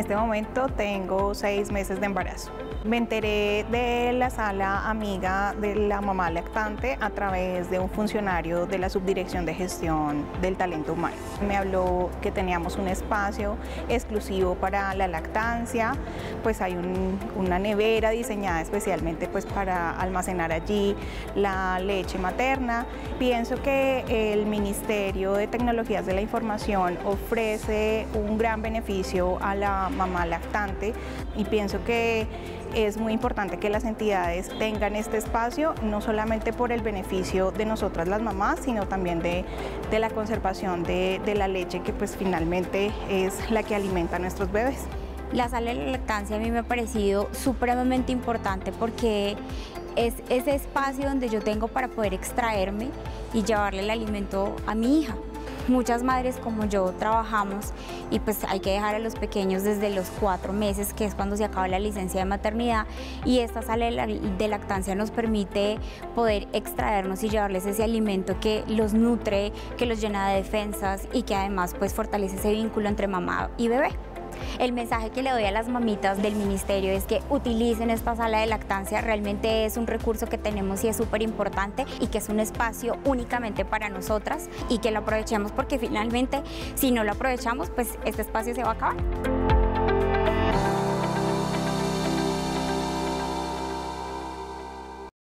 este momento tengo 6 meses de embarazo. Me enteré de la sala amiga de la mamá lactante a través de un funcionario de la Subdirección de Gestión del Talento Humano. Me habló que teníamos un espacio exclusivo para la lactancia, pues hay una nevera diseñada especialmente pues para almacenar allí la leche materna. Pienso que el Ministerio de Tecnologías de la Información ofrece un gran beneficio a la mamá lactante y pienso que es muy importante que las entidades tengan este espacio, no solamente por el beneficio de nosotras las mamás, sino también de la conservación de la leche que pues finalmente es la que alimenta a nuestros bebés. La sala de la lactancia a mí me ha parecido supremamente importante porque es ese espacio donde yo tengo para poder extraerme y llevarle el alimento a mi hija. Muchas madres como yo trabajamos y pues hay que dejar a los pequeños desde los 4 meses, que es cuando se acaba la licencia de maternidad, y esta sala de lactancia nos permite poder extraernos y llevarles ese alimento que los nutre, que los llena de defensas y que además pues fortalece ese vínculo entre mamá y bebé. El mensaje que le doy a las mamitas del ministerio es que utilicen esta sala de lactancia, realmente es un recurso que tenemos y es súper importante y que es un espacio únicamente para nosotras y que lo aprovechemos porque finalmente si no lo aprovechamos pues este espacio se va a acabar.